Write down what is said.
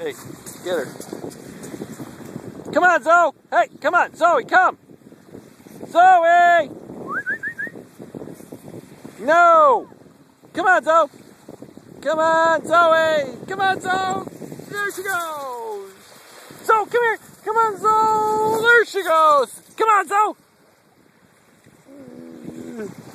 Hey, get her. Come on, Zoe. Hey, come on, Zoe, come. Zoe! No! Come on, Zoe. Come on, Zoe. Come on, Zoe. There she goes. Zoe, come here. Come on, Zoe. There she goes. Come on, Zoe.